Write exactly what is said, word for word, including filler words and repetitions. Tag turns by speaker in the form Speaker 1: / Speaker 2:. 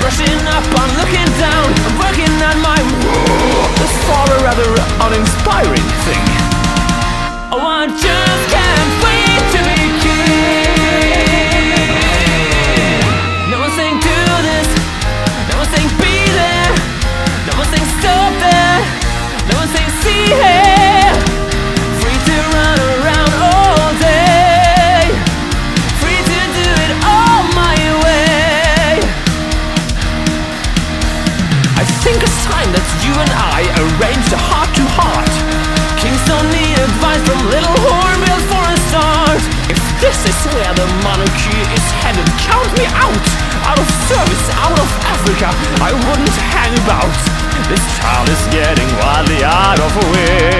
Speaker 1: Brushing up, I'm looking down, I'm working on my this for a rather uninspiring thing. Oh, I just can't wait to be king. No one's saying do this, no one's saying be there, no one's saying stop there, no one's saying see here. Free to run around all day, free to do it all my way. I think it's time that you and I arranged a heart-to-heart. Kings don't need advice from little hornbills for a start. If this is where the monarchy is headed, count me out. Out of service, out of Africa, I wouldn't hang about. This child is getting wildly out of way.